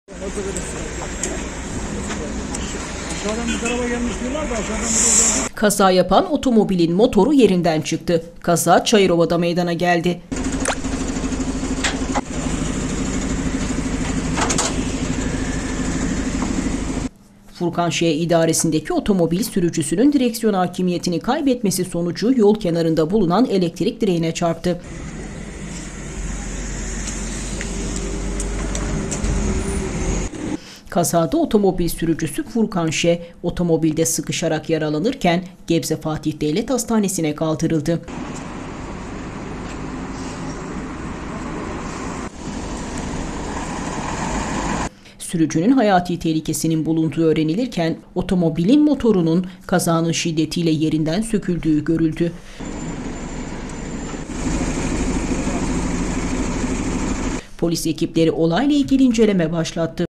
Aşağıdan bir tarafa gelmiş diyorlar da aşağıdan bir geldi. Kaza yapan otomobilin motoru yerinden çıktı. Kaza Çayırova'da meydana geldi. Furkan Ş. idaresindeki otomobil sürücüsünün direksiyon hakimiyetini kaybetmesi sonucu yol kenarında bulunan elektrik direğine çarptı. Kazada otomobil sürücüsü Furkan Ş. otomobilde sıkışarak yaralanırken Gebze Fatih Devlet Hastanesi'ne kaldırıldı. Sürücünün hayati tehlikesinin bulunduğu öğrenilirken otomobilin motorunun kazanın şiddetiyle yerinden söküldüğü görüldü. Polis ekipleri olayla ilgili inceleme başlattı.